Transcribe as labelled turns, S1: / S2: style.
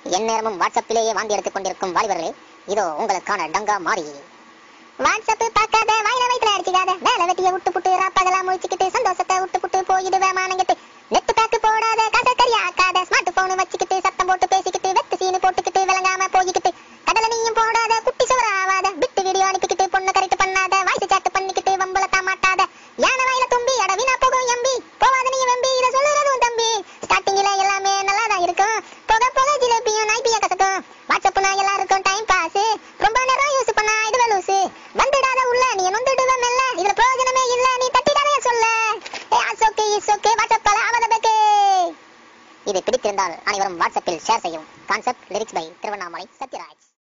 S1: எந்நேரமும் வாட்ஸ்அப்பிலேயே வாந்தி எடுத்துக் கொண்டிருக்கும் வாலிபர்களே, இதோ உங்களுக்கான டங்கா மாறி. வாட்ஸ்அப் பார்க்காத, வாயில வயித்துல அடிச்சுக்காத, வேலை வெட்டிய விட்டு புட்டு ராப்பகலா முழிச்சுக்கிட்டு சந்தோஷத்தை விட்டு புட்டு போயிடுவேன் மானங்கிட்டு. நெட் பேக்கு போடாத, காசை கறி ஆக்காத, ஸ்மார்ட் போன் வச்சுக்கிட்டு சத்தம் போட்டு பேசிக்கிட்டு வெத்து சீனு போட்டுக்கிட்டு விளங்காம போய்கிட்டு கடல நீயும் போடாத, குட்டி சுவர ஆவாத, பிட்டு வீடியோ அனுப்பிக்கிட்டு பொண்ணு கரெக்ட் பண்ணாத, வாய்ஸ் சாட் பண்ணிக்கிட்டு வம்பளத்தா மாட்டாத, யானை வாயில தும்பி அடவினா போகும் எம்பி, போவாத நீ வெம்பி, இதை சொல்லுறதும் தம்பி. ஸ்டார்டிங்ல எல்லாமே நல்லாதான் இருக்கும், போக போக ஜிலேபியும் நாய்பியா கசக்கும். வாட்ஸ்அப்னா எல்லாருக்கும் டைம் பாஸ், ரொம்ப நேரம் யூஸ் பண்ணா இது லூசு. வந்துடாத உள்ள நீ நொந்துடுவ மெல்ல, இதுல பிரயோஜனமே இல்ல, நீ தட்டிடாதே சொல்ல. வாட்ஸ்அப்பால ஆவத பேக்கு. இது பிடித்திருந்தால் அனைவரும் வாட்ஸ்அப்பில் ஷேர் செய்யும். Concept lyrics by Tiruvannamalai Sathya.